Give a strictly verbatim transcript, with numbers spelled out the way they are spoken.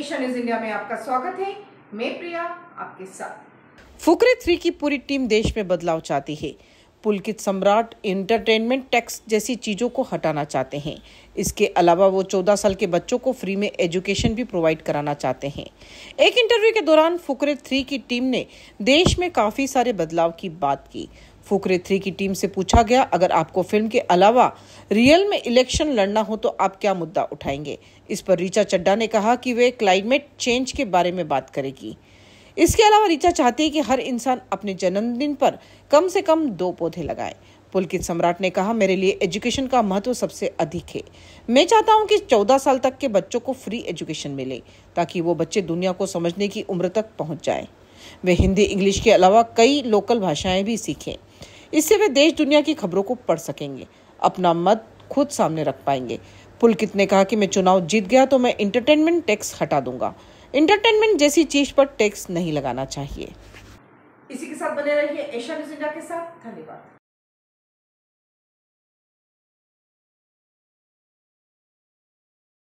Asia news India में आपका स्वागत है। मैं प्रिया आपके साथ। फुकरे थ्री की पूरी टीम देश में बदलाव चाहती है। पुलकित सम्राट एंटरटेनमेंट टैक्स जैसी चीजों को हटाना चाहते हैं। इसके अलावा वो चौदह साल के बच्चों को फ्री में एजुकेशन भी प्रोवाइड कराना चाहते हैं। एक इंटरव्यू के दौरान फुकरे थ्री की टीम ने देश में काफी सारे बदलाव की बात की। फुकरे थ्री की टीम से पूछा गया, अगर आपको फिल्म के अलावा रियल में इलेक्शन लड़ना हो तो आप क्या मुद्दा उठाएंगे। इस पर ऋचा चड्ढा ने कहा कि वे क्लाइमेट चेंज के बारे में बात करेगी। इसके अलावा ऋचा चाहती है कि हर इंसान अपने जन्मदिन पर कम से कम दो पौधे लगाए। पुलकित सम्राट ने कहा, मेरे लिए एजुकेशन का महत्व सबसे अधिक है। मैं चाहता हूं कि चौदह साल तक के बच्चों को फ्री एजुकेशन मिले ताकि वो बच्चे दुनिया को समझने की उम्र तक पहुंच जाए। वे हिंदी, इंग्लिश के अलावा कई लोकल भाषाएं भी सीखें। इससे वे देश दुनिया की खबरों को पढ़ सकेंगे, अपना मत खुद सामने रख पाएंगे। पुलकित ने कहा कि मैं चुनाव जीत गया तो मैं एंटरटेनमेंट टैक्स हटा दूंगा। एंटरटेनमेंट जैसी चीज पर टैक्स नहीं लगाना चाहिए। इसी के साथ बने रहिए एशिया न्यूज इंडिया के साथ। धन्यवाद।